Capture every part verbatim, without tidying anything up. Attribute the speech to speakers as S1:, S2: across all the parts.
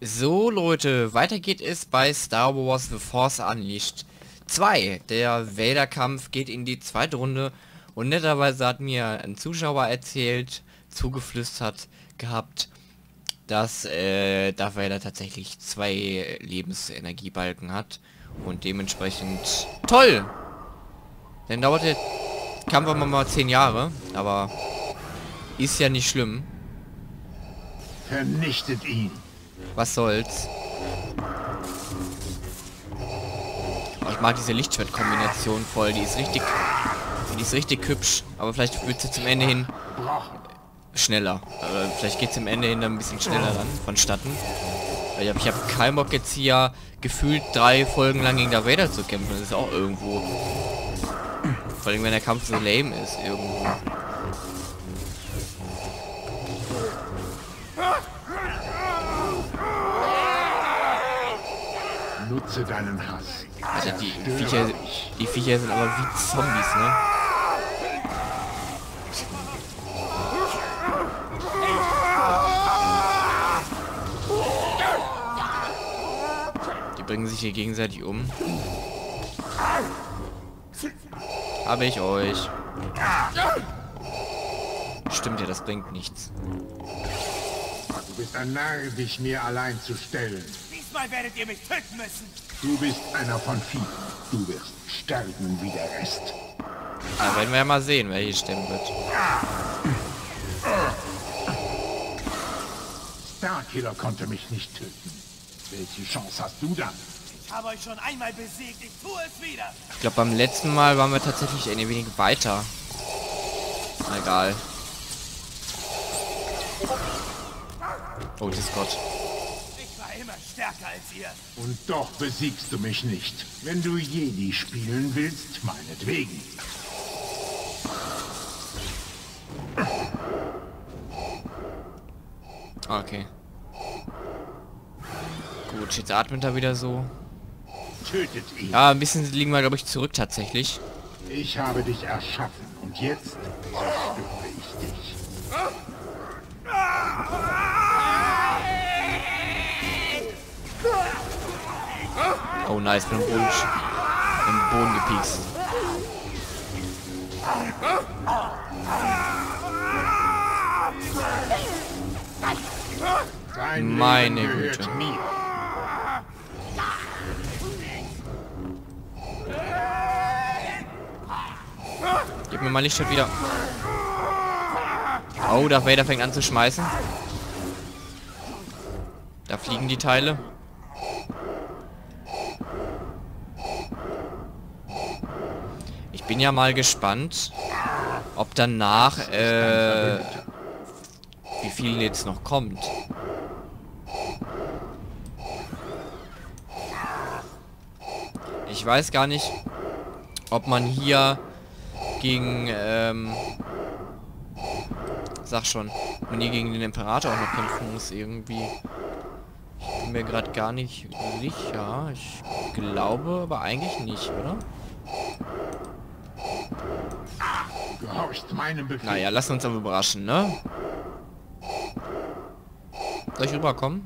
S1: So Leute, weiter geht es bei Star Wars The Force Unleashed zwei. Der Vader-Kampf geht in die zweite Runde und netterweise hat mir ein Zuschauer erzählt, zugeflüstert gehabt, dass äh, Darth Vader tatsächlich zwei Lebensenergiebalken hat und dementsprechend toll! Dann dauert der Kampf immer mal zehn Jahre, aber ist ja nicht schlimm.
S2: Vernichtet ihn.
S1: Was soll's? Oh, ich mag diese Lichtschwertkombination voll. Die ist richtig, die ist richtig hübsch. Aber vielleicht wird sie zum Ende hin schneller. Oder vielleicht geht es zum Ende hin ein bisschen schneller dann vonstatten. Ich habe ich hab keinen Bock jetzt hier gefühlt drei Folgen lang gegen Darth Vader zu kämpfen. Das ist auch irgendwo. Vor allem wenn der Kampf so lame ist irgendwo.
S2: Nutze deinen Hass.
S1: Also die Viecher, die Viecher sind aber wie Zombies, ne? Die bringen sich hier gegenseitig um. Habe ich euch. Stimmt ja, das bringt nichts.
S2: Du bist ein Narr, dich mir allein zu stellen.
S3: Diesmal werdet ihr mich töten müssen.
S2: Du bist einer von vielen. Du wirst sterben wie der Rest.
S1: Da werden wir ja mal sehen, wer hier sterben wird.
S2: Starkiller konnte mich nicht töten. Welche Chance hast du dann?
S3: Ich habe euch schon einmal besiegt. Ich tue es wieder.
S1: Ich glaube, beim letzten Mal waren wir tatsächlich ein wenig weiter. Na, egal. Oh, das ist Gott.
S3: Ich war immer stärker als ihr.
S2: Und doch besiegst du mich nicht. Wenn du Jedi spielen willst, meinetwegen.
S1: Okay. Gut, jetzt atmet er wieder so.
S2: Tötet ihn.
S1: Ja, ein bisschen liegen wir, glaube ich, zurück tatsächlich.
S2: Ich habe dich erschaffen und jetzt zerstöre ich dich.
S1: Oh nice, bin im Boden, im Boden gepiekst.
S2: Dein
S1: Meine
S2: Leben gehört
S1: Güte.
S2: mir.
S1: Gib mir mal Lichtschwert wieder. Oh, Darth Vader fängt an zu schmeißen. Da fliegen die Teile. Ich bin ja mal gespannt, ob danach, äh, wie viel jetzt noch kommt. Ich weiß gar nicht, ob man hier gegen, ähm, sag schon, ob man hier gegen den Imperator auch noch kämpfen muss irgendwie. Ich bin mir gerade gar nicht sicher. Ich glaube aber eigentlich nicht, oder?
S2: Du gehorchst meinem Befehl.
S1: Naja, lassen uns aber überraschen, ne? Soll ich rüberkommen?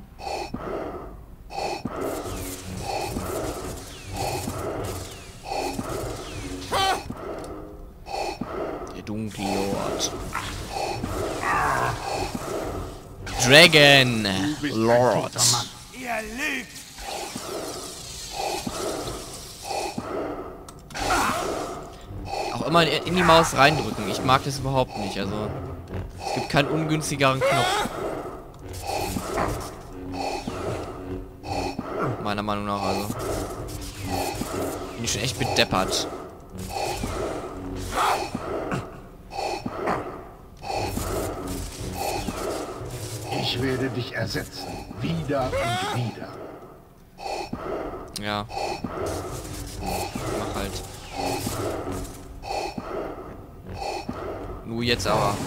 S1: Der dunkle Lord. Dragon
S2: Du bist ein
S1: Lord.
S2: toter Mann.
S3: Ihr lügt.
S1: Auch immer in die Maus reindrücken. Ich mag das überhaupt nicht. Also es gibt keinen ungünstigeren Knopf. Meiner Meinung nach also. Bin ich schon echt bedeppert.
S2: Ich werde dich ersetzen. Wieder und wieder.
S1: Ja. Mach halt. Nur jetzt aber.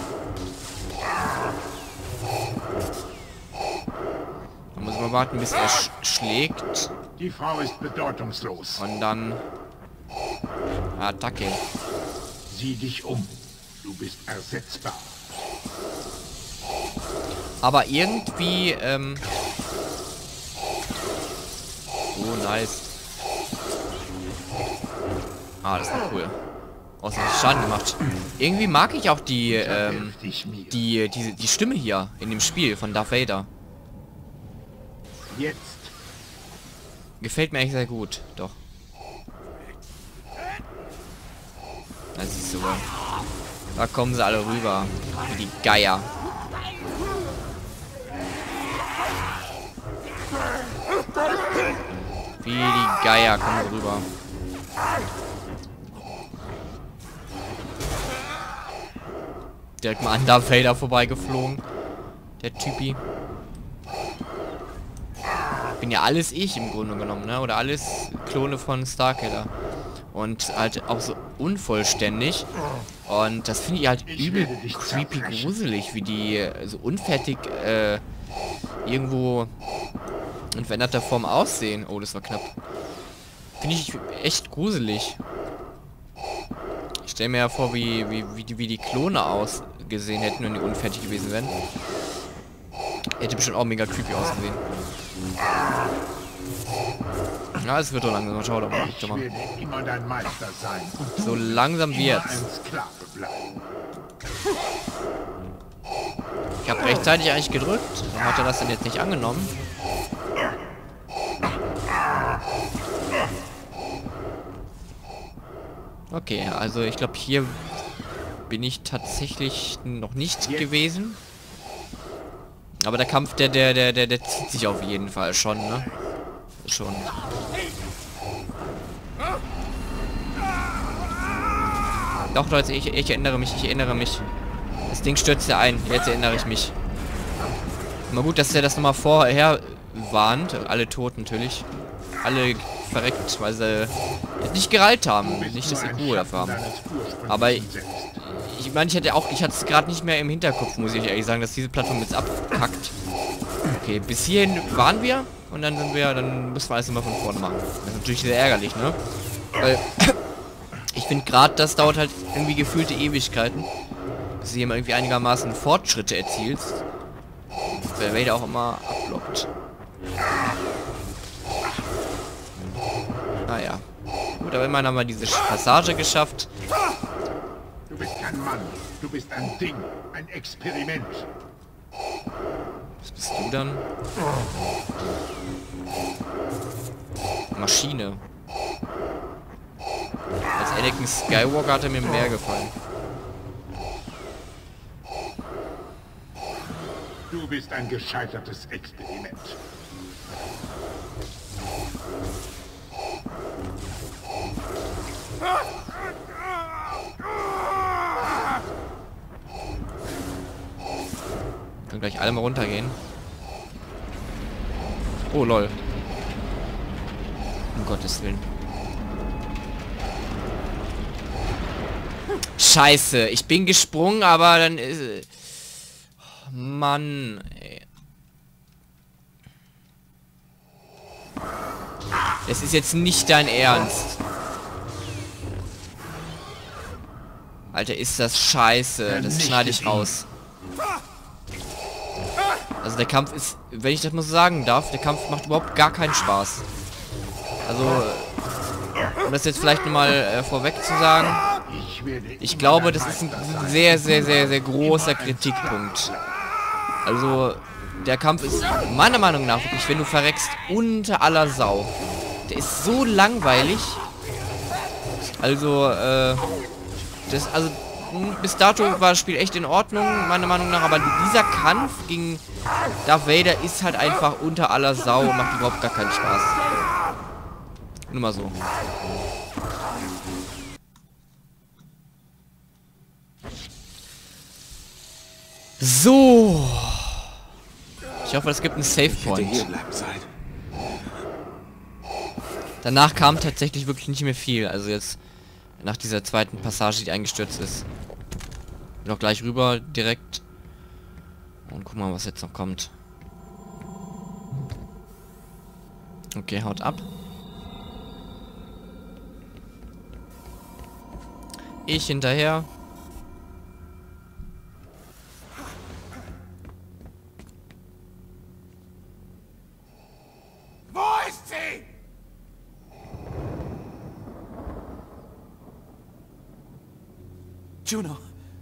S1: Da muss man warten, bis er sch schlägt.
S2: Die Frau ist bedeutungslos.
S1: Und dann... Attacke.
S2: Sieh dich um. Du bist ersetzbar.
S1: Aber irgendwie, ähm, Oh, nice. Ah, das war cool. Oh, das hat Schaden gemacht. Irgendwie mag ich auch die, ähm, die, die, die Stimme hier in dem Spiel von Darth Vader.
S2: Jetzt.
S1: Gefällt mir eigentlich sehr gut, doch. Da siehst du wohl. Da kommen sie alle rüber. Wie die Geier. Wie die Geier kommen sie rüber. Direkt mal an Darth Vader vorbeigeflogen. Der Typi. Bin ja alles ich im Grunde genommen, ne? Oder alles Klone von Starkiller. Und halt auch so unvollständig. Und das finde ich halt übel creepy gruselig, wie die so unfertig äh, irgendwo in veränderter Form aussehen. Oh, das war knapp. Finde ich echt gruselig. Ich stelle mir ja vor, wie, wie, wie, die, wie die Klone ausgesehen hätten, wenn die unfertig gewesen wären. Hätte bestimmt auch mega creepy ausgesehen. Ja, es wird doch langsam. Schau doch mal.
S2: Ich werde immer dein Meister sein.
S1: So langsam wird's.
S2: Ein Sklave bleiben.
S1: Ich habe rechtzeitig eigentlich gedrückt. Warum hat er das denn jetzt nicht angenommen? Okay, also ich glaube, hier bin ich tatsächlich noch nicht gewesen. Aber der Kampf, der, der, der, der, der zieht sich auf jeden Fall schon, ne? Schon. Doch, Leute, ich, ich erinnere mich, ich erinnere mich. Das Ding stürzt ja ein. Jetzt erinnere ich mich. Mal gut, dass der das nochmal vorher warnt. Alle tot natürlich. Alle verreckt, weil sie nicht gereilt haben. Nicht, dass sie Ruhe dafür haben. Aber ich, ich meine, ich hatte auch, ich hatte es gerade nicht mehr im Hinterkopf, muss ich ehrlich sagen, dass diese Plattform jetzt abkackt. Okay, bis hierhin waren wir und dann sind wir, dann müssen wir alles immer von vorne machen. Das ist natürlich sehr ärgerlich, ne? Weil ich finde gerade, das dauert halt irgendwie gefühlte Ewigkeiten, bis du hier mal irgendwie einigermaßen Fortschritte erzielst. Weil Vader auch immer abblockt. Naja. Gut, aber immerhin haben wir diese Passage geschafft.
S2: Du bist kein Mann. Du bist ein Ding. Ein Experiment.
S1: Was bist du dann? Maschine. Als Anakin Skywalker hat er mir mehr gefallen.
S2: Du bist ein gescheitertes Experiment.
S1: Können gleich alle mal runtergehen. Oh lol. Um Gottes Willen. Scheiße, ich bin gesprungen, aber dann ist... Oh, Mann, ey. Es ist jetzt nicht dein Ernst. Alter, ist das scheiße. Das schneide ich raus. Also der Kampf ist, wenn ich das mal so sagen darf, der Kampf macht überhaupt gar keinen Spaß. Also, um das jetzt vielleicht nochmal äh, vorweg zu sagen, ich glaube, das ist ein sehr, sehr, sehr, sehr großer Kritikpunkt. Also, der Kampf ist meiner Meinung nach wirklich, wenn du verreckst, unter aller Sau. Der ist so langweilig. Also, äh, das, also, bis dato war das Spiel echt in Ordnung, meiner Meinung nach, aber dieser Kampf gegen Darth Vader ist halt einfach unter aller Sau und macht überhaupt gar keinen Spaß. Nur mal so. So. Ich hoffe, es gibt einen Save Point. Danach kam tatsächlich wirklich nicht mehr viel. Also jetzt nach dieser zweiten Passage, die eingestürzt ist. Noch gleich rüber direkt. Und guck mal, was jetzt noch kommt. Okay, haut ab. Ich hinterher.
S3: Wo ist sie? Juno.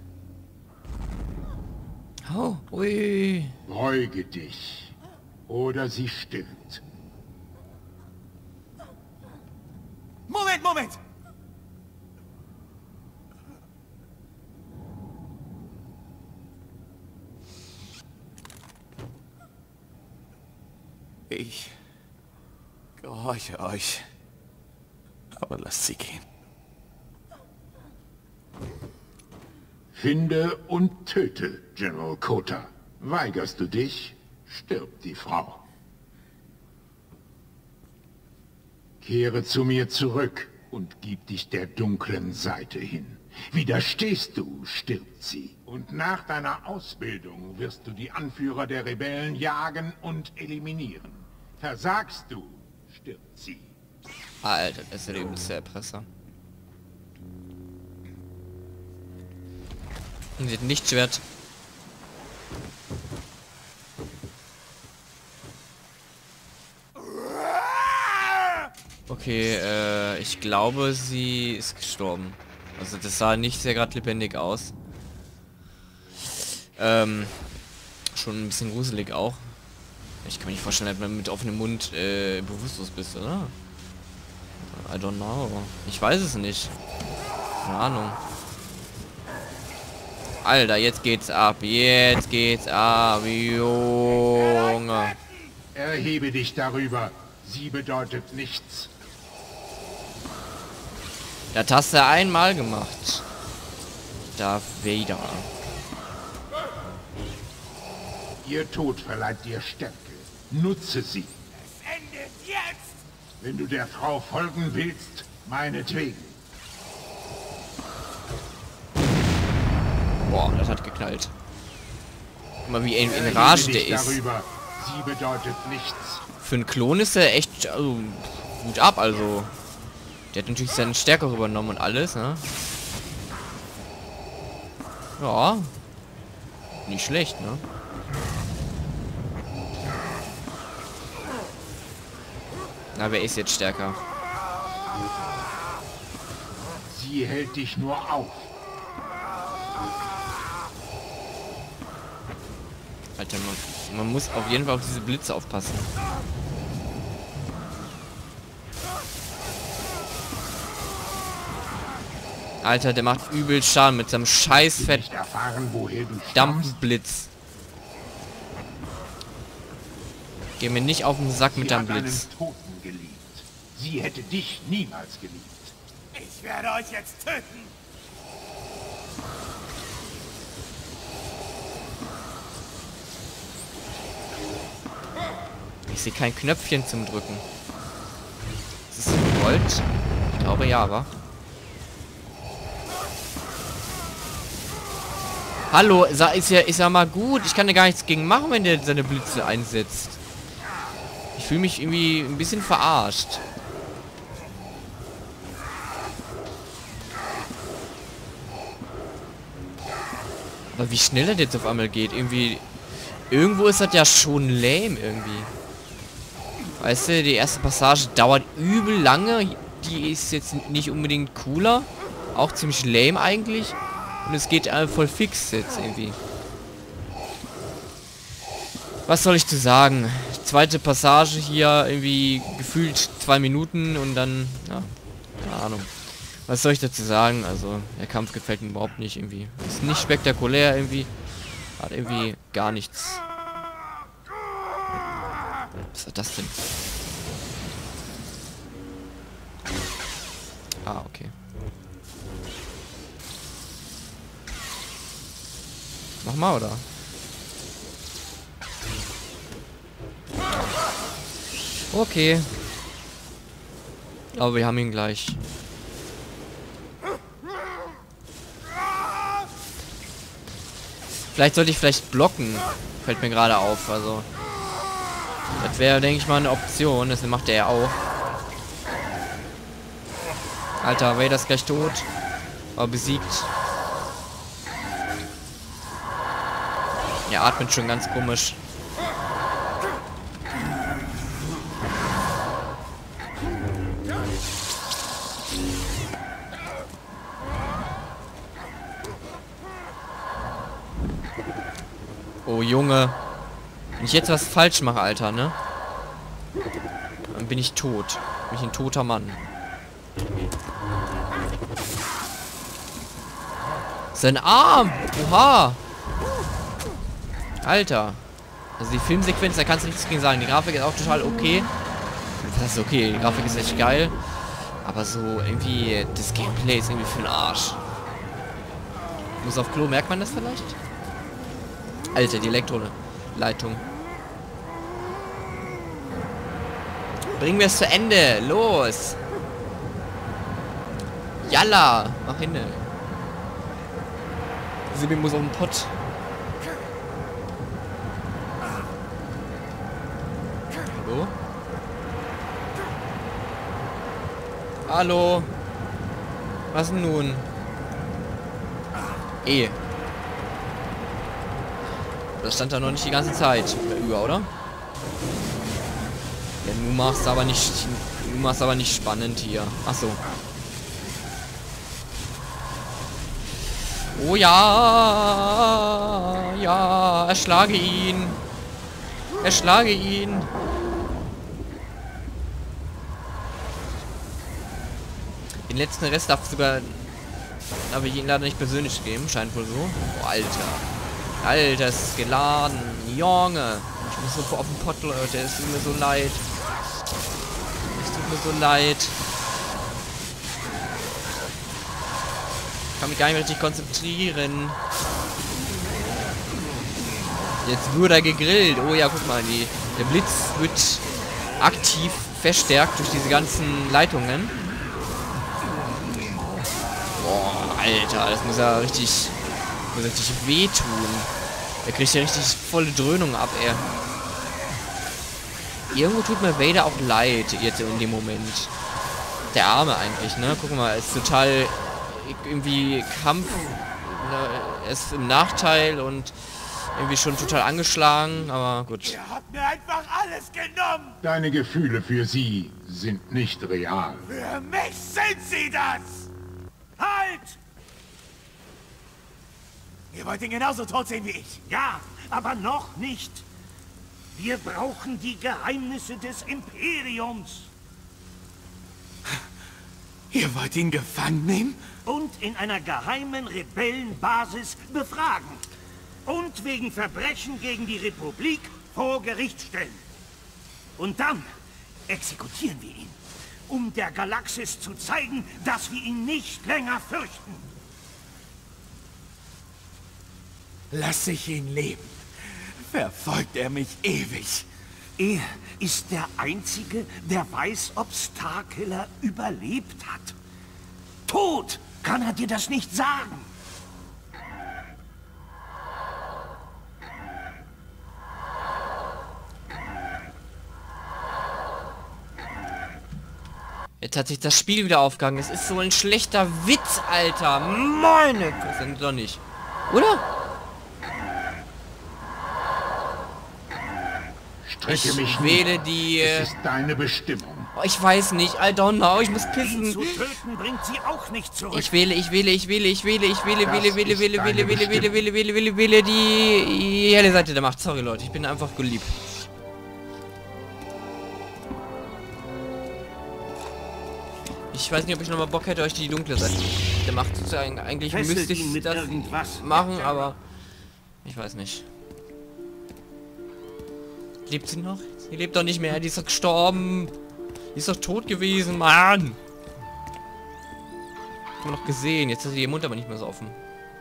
S1: Oh, ui.
S2: Beuge dich. Oder sie stirbt.
S3: Moment, Moment!
S4: Ich gehorche euch. Aber lasst sie gehen.
S2: Finde und töte General Kota. Weigerst du dich, stirbt die Frau. Kehre zu mir zurück und gib dich der dunklen Seite hin. Widerstehst du, stirbt sie. Und nach deiner Ausbildung wirst du die Anführer der Rebellen jagen und eliminieren. Versagst du, stirbt sie.
S1: Alter, das ist der übelste Erpresser. Und sie hat ein Lichtschwert. Okay, äh, ich glaube, sie ist gestorben. Also das sah nicht sehr gerade lebendig aus. Ähm, schon ein bisschen gruselig auch. Ich kann mir nicht vorstellen, dass man mit offenem Mund äh, bewusstlos bist, oder? I don't know. Ich weiß es nicht. Keine Ahnung. Alter, jetzt geht's ab. Jetzt geht's ab, Junge.
S2: Erhebe dich darüber. Sie bedeutet nichts.
S1: Das hast du einmal gemacht. Darth Vader.
S2: Ihr Tod verleiht dir Stärke. Nutze sie.
S3: Es endet jetzt!
S2: Wenn du der Frau folgen willst, meinetwegen.
S1: Boah, das hat geknallt. Guck mal, wie in, in
S2: Erhebe
S1: Rage
S2: dich
S1: der ist.
S2: darüber. Sie bedeutet nichts.
S1: Für einen Klon ist er echt also, gut ab, also. Der hat natürlich seine Stärke auch übernommen und alles, ne? Ja. Nicht schlecht, ne? Aber er ist jetzt stärker.
S2: Sie hält dich nur auf.
S1: Alter, man, man muss auf jeden Fall auf diese Blitze aufpassen. Alter, der macht übel Schaden mit seinem scheiß fett
S2: Nicht erfahren, woher du stammst.
S1: Dampfblitz. Geh mir nicht auf den Sack mit
S2: Sie
S1: deinem
S2: hat einen
S1: Blitz.
S2: Toten geliebt. Sie hätte dich niemals geliebt.
S3: Ich werde euch jetzt töten!
S1: Ich sehe kein Knöpfchen zum Drücken. Ist es gewollt? Ich glaube ja, aber. Hallo, ist ja, ist ja mal gut. Ich kann da gar nichts gegen machen, wenn der seine Blitze einsetzt. Ich fühle mich irgendwie ein bisschen verarscht. Aber wie schnell das jetzt auf einmal geht, irgendwie... Irgendwo ist das ja schon lame irgendwie. Weißt du, die erste Passage dauert übel lange. Die ist jetzt nicht unbedingt cooler. Auch ziemlich lame eigentlich. Und es geht äh, voll fix jetzt irgendwie. Was soll ich zu sagen? Zweite Passage hier irgendwie gefühlt zwei Minuten und dann, ja, keine Ahnung. Was soll ich dazu sagen? Also, der Kampf gefällt mir überhaupt nicht irgendwie. Ist nicht spektakulär irgendwie. Hat irgendwie gar nichts. Was ist das denn? Ah, okay. Nochmal, oder? Okay. Aber wir haben ihn gleich. Vielleicht sollte ich vielleicht blocken. Fällt mir gerade auf. Also. Das wäre, denke ich mal, eine Option. Das macht er ja auch. Alter, Vader ist gleich tot. Aber besiegt. Er atmet schon ganz komisch. Oh, Junge. Wenn ich jetzt was falsch mache, Alter, ne? Dann bin ich tot. Bin ich ein toter Mann. Sein Arm! Oha! Alter. Also die Filmsequenz, da kannst du nichts gegen sagen. Die Grafik ist auch total okay. Das ist okay, die Grafik ist echt geil. Aber so irgendwie, das Gameplay ist irgendwie für den Arsch. Muss auf Klo, merkt man das vielleicht? Alter, die Elektroleitung. Bringen wir es zu Ende. Los. Jalla. Mach hin. Sibi muss auf den Pott. Hallo? Hallo? Was denn nun? Eh. Das stand da noch nicht die ganze Zeit über, oder? Ja, du machst aber nicht, du machst aber nicht spannend hier. Ach so. Oh ja, ja, erschlage ihn. Erschlage ihn. Den letzten Rest darf sogar, darf ich ihn leider nicht persönlich geben, scheint wohl so. Oh, Alter. Alter, es ist geladen. Junge. Ich muss so auf den Pott, Leute. Es tut mir so leid. Es tut mir so leid. Ich kann mich gar nicht mehr richtig konzentrieren. Jetzt wird er gegrillt. Oh ja, guck mal, die, der Blitz wird aktiv verstärkt durch diese ganzen Leitungen. Boah, Alter, das muss ja richtig, muss ja richtig wehtun. Er kriegt ja richtig volle Dröhnung ab, er. Irgendwo tut mir Vader auch leid, jetzt in dem Moment. Der Arme eigentlich, ne? Guck mal, er ist total irgendwie Kampf. Ne? Er ist im Nachteil und irgendwie schon total angeschlagen, aber gut.
S3: Ihr habt mir einfach alles genommen!
S2: Deine Gefühle für sie sind nicht real.
S3: Für mich sind sie das! Halt! Ihr wollt ihn genauso tot sehen wie ich.
S5: Ja, aber noch nicht. Wir brauchen die Geheimnisse des Imperiums.
S3: Ihr wollt ihn gefangen nehmen?
S5: Und in einer geheimen Rebellenbasis befragen. Und wegen Verbrechen gegen die Republik vor Gericht stellen. Und dann exekutieren wir ihn, um der Galaxis zu zeigen, dass wir ihn nicht länger fürchten.
S3: Lass ich ihn leben. Verfolgt er mich ewig.
S5: Er ist der Einzige, der weiß, ob Starkiller überlebt hat. Tot kann er dir das nicht sagen.
S1: Jetzt hat sich das Spiel wieder aufgegangen. Es ist so ein schlechter Witz, Alter. Meine Güte, doch nicht. Oder?
S2: Strecke
S1: Ich
S2: mich
S1: wähle
S2: nieder.
S1: die...
S2: Es ist deine Bestimmung.
S1: Oh, ich weiß nicht. I don't know. Ich muss
S5: Ihn
S1: pissen.
S5: zu töten bringt sie auch nicht zurück.
S1: Ich wähle, ich wähle, ich wähle, ich wähle, ich wähle,
S2: Das
S1: wähle, wähle,
S2: ist
S1: wähle,
S2: deine
S1: wähle, wähle, wähle,
S2: Bestimmung.
S1: wähle, wähle, wähle, wähle die helle Seite der Macht. Sorry, Leute. Ich bin einfach geliebt. Ich weiß nicht, ob ich nochmal Bock hätte, euch die dunkle Seite der Macht zu zeigen. Eigentlich
S5: Fesselt
S1: müsste
S5: ihn
S1: ich
S5: mit
S1: das
S5: irgendwas.
S1: machen, aber ich weiß nicht. Lebt sie noch? Sie lebt doch nicht mehr. Die ist doch gestorben. Die ist doch tot gewesen, Mann. Haben wir noch gesehen. Jetzt ist ihr Mund aber nicht mehr so offen.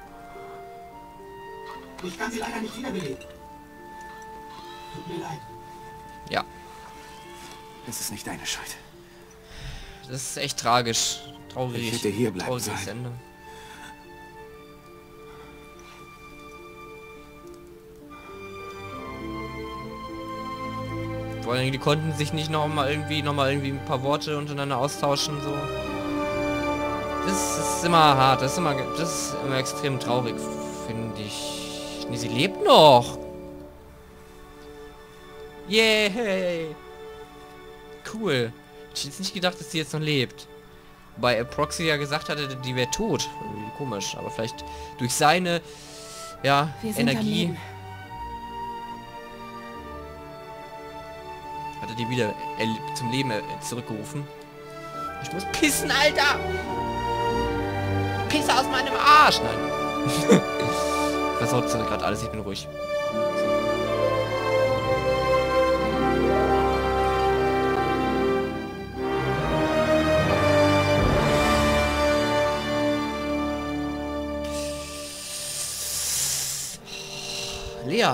S6: Ich kann sie leider nicht wiederbeleben. Tut mir leid.
S1: Ja,
S4: Es ist nicht deine Schuld.
S1: das ist echt tragisch. Traurig.
S4: Ich hätte hier bleiben
S1: Trauriges
S4: sollen.
S1: Ende. Vor allem, die konnten sich nicht noch mal irgendwie noch mal irgendwie ein paar Worte untereinander austauschen, so. Das ist immer hart, das ist immer, das ist immer extrem traurig, finde ich. Nee, sie lebt noch. Yay! Cool. Ich hätte jetzt nicht gedacht, dass sie jetzt noch lebt. Wobei Proxy ja gesagt hatte, die wäre tot. Irgendwie komisch, aber vielleicht durch seine, ja,
S7: Wir sind am
S1: Energie.
S7: Leben.
S1: Hat er die wieder äh, zum Leben äh, zurückgerufen. Ich muss pissen, Alter! Pisse aus meinem Arsch! Nein. Versaut gerade alles, ich bin ruhig. Lea.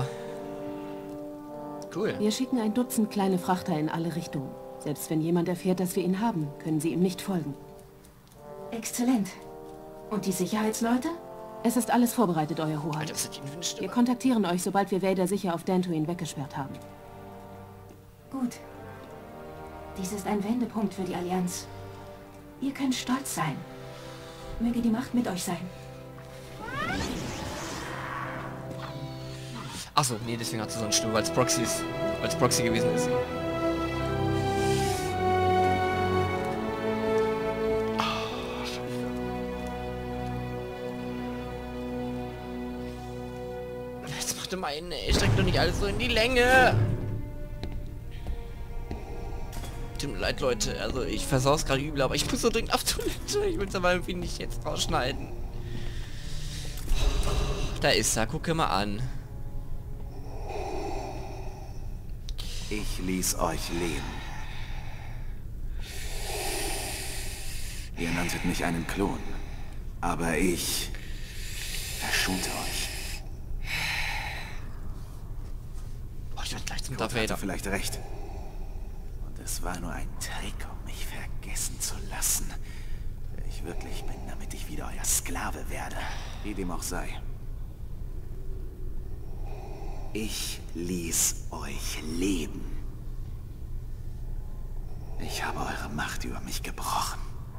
S1: Cool.
S7: Wir schicken ein Dutzend kleine Frachter in alle Richtungen. Selbst wenn jemand erfährt, dass wir ihn haben, können sie ihm nicht folgen.
S8: Exzellent. Und die Sicherheitsleute?
S7: Es ist alles vorbereitet, Euer Hoheit.
S1: Alter, das ist die Wünsche.
S7: Wir kontaktieren euch, sobald wir Vader sicher auf Dantooine weggesperrt haben.
S8: Gut. Dies ist ein Wendepunkt für die Allianz. Ihr könnt stolz sein. Möge die Macht mit euch sein.
S1: Achso, nee, deswegen hat sie so eine Stimme, weil es Proxy ist. Weil es Proxy gewesen ist. Oh, Scheiße. Jetzt macht er meinen, ey, streckt doch nicht alles so in die Länge. Tut mir leid, Leute. Also ich versau's gerade übel, aber ich muss so dringend auf Toilette. Ich will es aber irgendwie nicht jetzt rausschneiden. Da ist er, gucke mal an.
S3: Ich ließ euch leben. Ihr nanntet mich einen Klon. Aber ich verschonte euch.
S1: Oh, ich werde gleich zum
S3: Darth
S1: Darth Vader.
S3: Vader vielleicht recht. Und es war nur ein Trick, um mich vergessen zu lassen. Wer ich wirklich bin, damit ich wieder euer Sklave werde. Wie dem auch sei. Ich ließ euch leben. Ich habe eure Macht über mich gebrochen.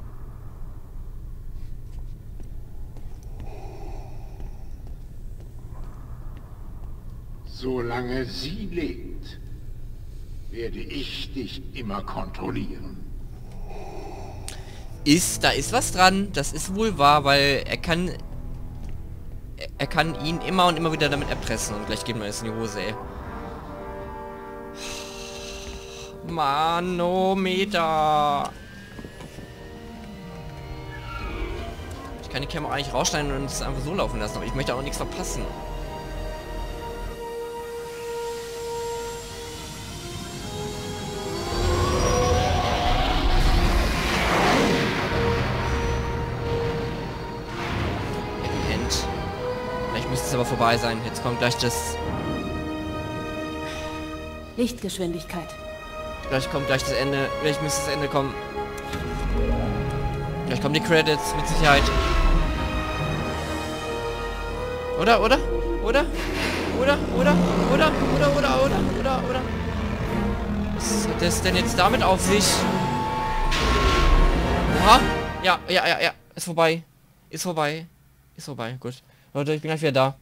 S2: Solange sie lebt, werde ich dich immer kontrollieren.
S1: Ist, da ist was dran. Das ist wohl wahr, weil er kann... Er kann ihn immer und immer wieder damit erpressen. Und gleich geht mir das in die Hose, ey. Manometer. Ich kann die Kamera eigentlich rausschneiden und es einfach so laufen lassen. Aber ich möchte auch nichts verpassen. Müsste es aber vorbei sein. Jetzt kommt gleich das...
S7: Lichtgeschwindigkeit.
S1: Gleich kommt gleich das Ende. Gleich müsste das Ende kommen. Gleich kommen die Credits, mit Sicherheit. Oder, oder? Oder? Oder? Oder? Oder? Oder? Oder? Oder? Oder? Oder? Was hat das denn jetzt damit auf sich? Oha? Ja, ja, ja, ja. Ist vorbei. Ist vorbei. Ist vorbei. Gut. Leute, ich bin gleich wieder da.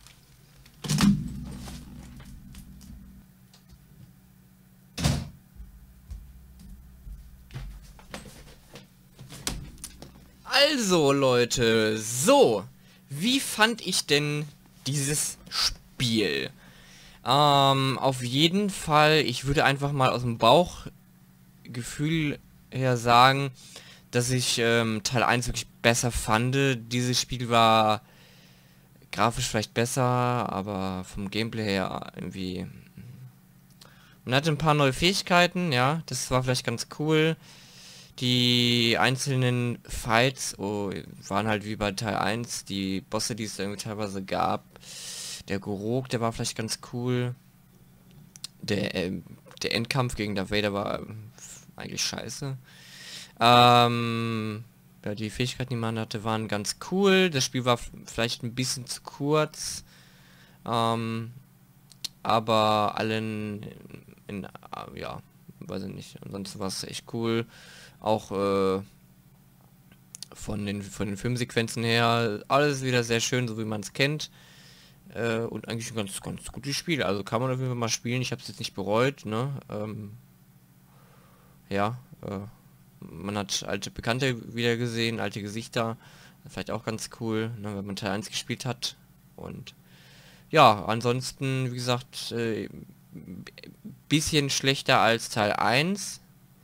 S1: Also, Leute, so. Wie fand ich denn dieses Spiel? Ähm, auf jeden Fall, ich würde einfach mal aus dem Bauchgefühl her sagen, dass ich ähm, Teil eins wirklich besser fand. Dieses Spiel war grafisch vielleicht besser, aber vom Gameplay her irgendwie... Man hatte ein paar neue Fähigkeiten, ja, das war vielleicht ganz cool. Die einzelnen Fights oh, waren halt wie bei Teil eins, die Bosse, die es irgendwie teilweise gab. Der Gorok, der war vielleicht ganz cool. Der, äh, der Endkampf gegen Darth Vader war eigentlich scheiße. Ähm... Ja, die Fähigkeiten, die man hatte, waren ganz cool. Das Spiel war vielleicht ein bisschen zu kurz. Ähm, aber allen in, in, ja, weiß ich nicht. Ansonsten war es echt cool. Auch äh, von den von den Filmsequenzen her alles wieder sehr schön, so wie man es kennt. Äh, und eigentlich ein ganz ganz gutes Spiel. Also kann man auf jeden Fall mal spielen. Ich habe es jetzt nicht bereut. Ne? Ähm, ja. Äh, Man hat alte Bekannte wieder gesehen, alte Gesichter. Vielleicht auch ganz cool, ne, wenn man Teil eins gespielt hat. Und ja, ansonsten, wie gesagt, äh, bisschen schlechter als Teil eins.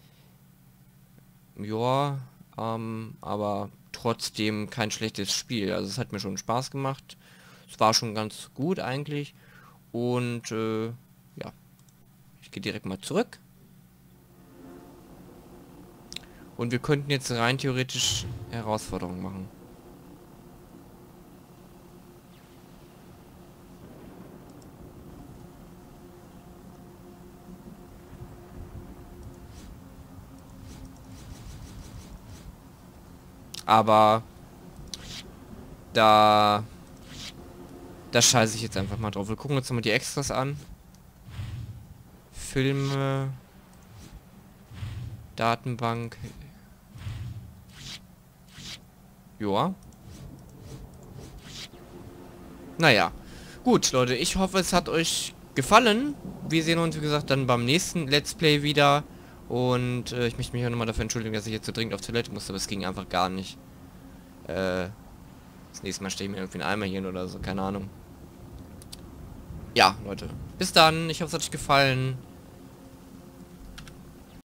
S1: Ja, ähm, aber trotzdem kein schlechtes Spiel. Also es hat mir schon Spaß gemacht. Es war schon ganz gut eigentlich. Und äh, ja, ich gehe direkt mal zurück. Und wir könnten jetzt rein theoretisch Herausforderungen machen. Aber da da scheiße ich jetzt einfach mal drauf. Wir gucken uns nochmal die Extras an. Filme, Datenbank. Joa. Naja. Gut, Leute, ich hoffe, es hat euch gefallen. Wir sehen uns, wie gesagt, dann beim nächsten Let's Play wieder. Und äh, ich möchte mich auch nochmal dafür entschuldigen, dass ich jetzt so dringend auf Toilette musste, aber es ging einfach gar nicht. Äh, das nächste Mal stehe ich mir irgendwie einen Eimer hin oder so, keine Ahnung. Ja, Leute. Bis dann. Ich hoffe, es hat euch gefallen.